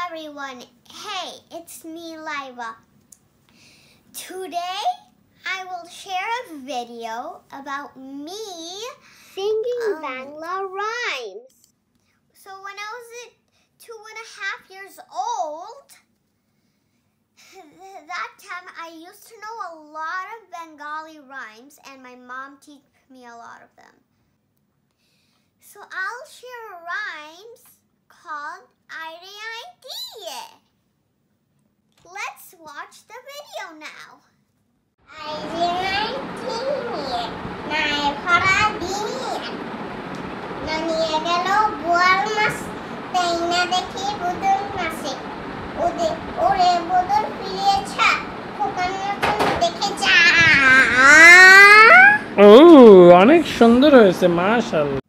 everyone. Hey, it's me, Laiba. Today, I will share a video about me singing Bengali Rhymes. So when I was 2.5 years old, that time I used to know a lot of Bengali rhymes, and my mom taught me a lot of them. So I'll share rhymes called tiye. Let's watch the video now. ও অনেক সুন্দর হয়েছে মাশাআল্লাহ।